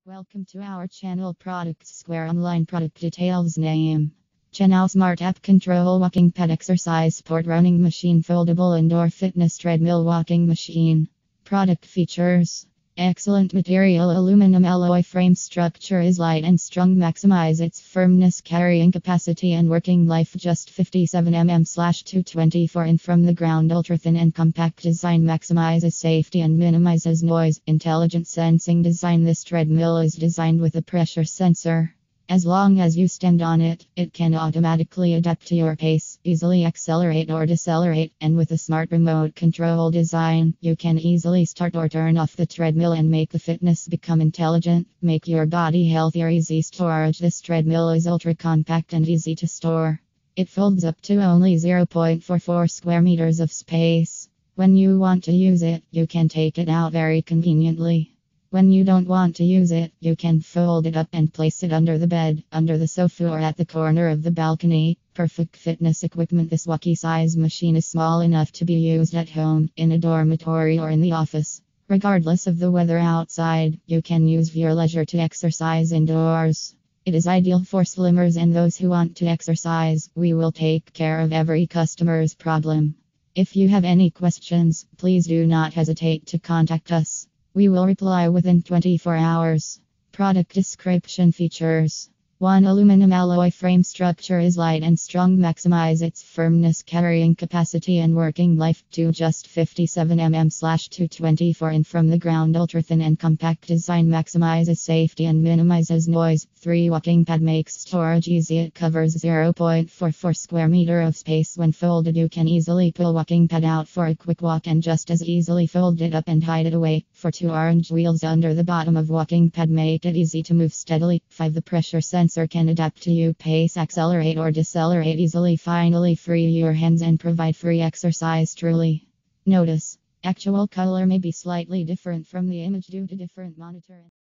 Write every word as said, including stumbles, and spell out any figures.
Welcome to our channel Products Square Online Product Details Name CHENNAO Smart App Control Walking Pad Exercise Sport Running Machine Foldable Indoor Fitness Treadmill Walking Machine. Product features: excellent material, aluminum alloy frame, structure is light and strong, maximize its firmness, carrying capacity and working life. Just fifty-seven millimeters slash two twenty-four in from the ground, ultra thin and compact design, maximizes safety and minimizes noise. Intelligent sensing design. This treadmill is designed with a pressure sensor. As long as you stand on it, it can automatically adapt to your pace, easily accelerate or decelerate, and with a smart remote control design, you can easily start or turn off the treadmill and make the fitness become intelligent. Make your body healthier. Easy storage. This treadmill is ultra compact and easy to store. It folds up to only zero point four four square meters of space. When you want to use it, you can take it out very conveniently. When you don't want to use it, you can fold it up and place it under the bed, under the sofa, or at the corner of the balcony. Perfect fitness equipment. This walkie size machine is small enough to be used at home, in a dormitory, or in the office. Regardless of the weather outside, you can use your leisure to exercise indoors. It is ideal for slimmers and those who want to exercise. We will take care of every customer's problem. If you have any questions, please do not hesitate to contact us. We will reply within twenty-four hours. Product description. Features: one Aluminum alloy frame, structure is light and strong, maximize its firmness, carrying capacity and working life. two Just fifty-seven millimeters slash two twenty-four in from the ground, ultra thin and compact design, maximizes safety and minimizes noise. three Walking pad, makes storage easy. It covers zero point four four square meter of space. When folded, you can easily pull walking pad out for a quick walk and just as easily fold it up and hide it away. four Two orange wheels under the bottom of walking pad, make it easy to move steadily. five The pressure sensor can adapt to your pace, accelerate or decelerate easily. Finally, free your hands and provide free exercise truly. Notice: actual color may be slightly different from the image due to different monitoring.